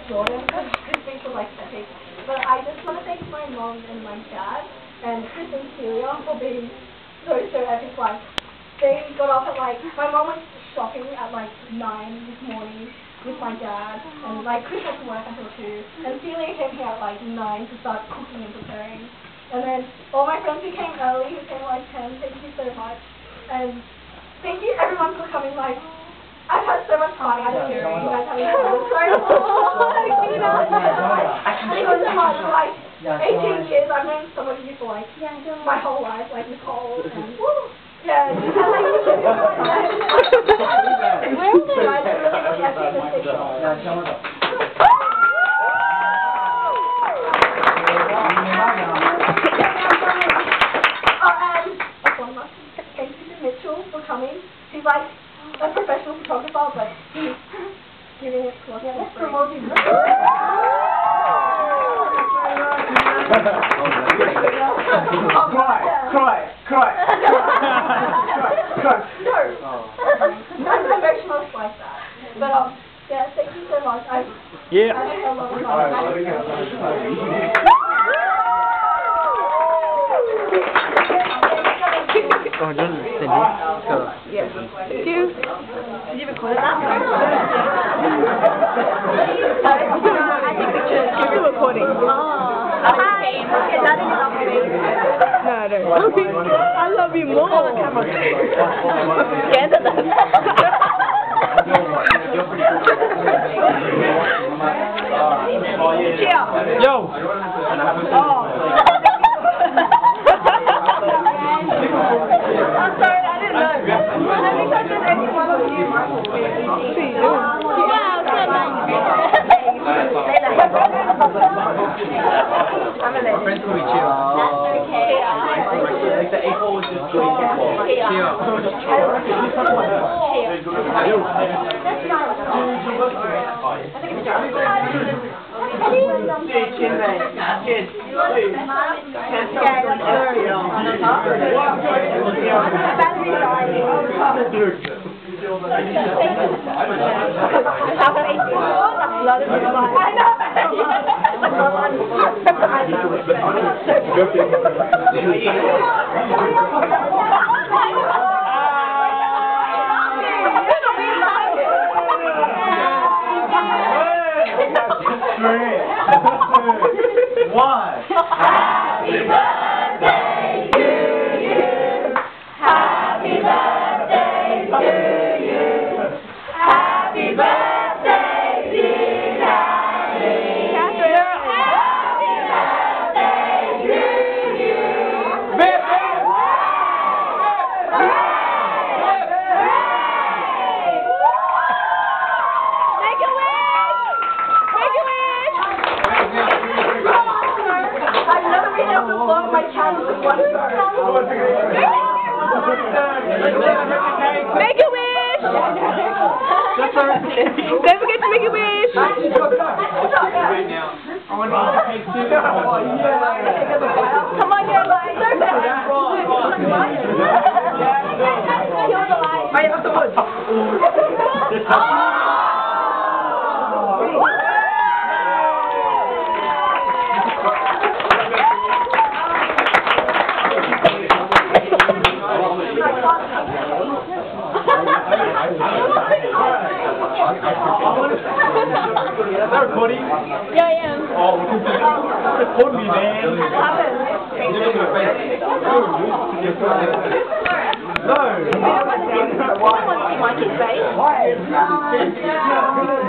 Jordan because Christmas was like epic. But I just want to thank my mom and my dad and Chris and Celia for being so epic. Like, they got up at like, my mom went shopping at like 9 this morning with my dad, and like Chris had to work until 2, and Celia came here at like 9 to start cooking and preparing. And then all my friends who came early, who came like 10, thank you so much. And thank you everyone for coming. Like, I've had so much fun. I don't know, you guys having fun. Thank you so much. For like 18 years, I've known some of you for like my whole life, like Nicole and yeah. Thank you to Mitchell for coming. He's like a professional photographer, but he's giving it to us. Yeah, let's promote him. Cry. No. I'm professional like that. But yeah, thank you so much. I had a lot of fun. Oh, don't send it. So, yes. Thank you. Did you record that? I think pictures. You're still recording. Oh. Hi. Okay, that is not me. No, I don't. I love you more. Oh, the camera. Scared of that. Cheer. Yo. Oh. I'm sorry, I didn't know. I think I just any one of you. I'm a lady. My friends call me Cheer. That's okay. Like the A4 was just going Cheer. Happy birthday to you. Happy birthday to you. Happy birthday, dear Daddy. Happy birthday to you. Make a wish! Make a wish! I've never been able to vlog my channel with one star. Make a wish! Don't forget to make a wish! Come on, get a light. Kill the light. I have the wood. Is that recording? Yeah, I am. Oh, record me, man. What happened? No. I don't want to see my kid's face.